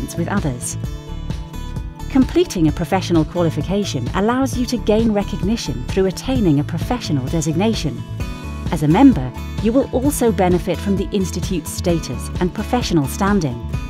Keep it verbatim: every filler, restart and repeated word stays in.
achievements with others. Completing a professional qualification allows you to gain recognition through attaining a professional designation. As a member, you will also benefit from the Institute's status and professional standing.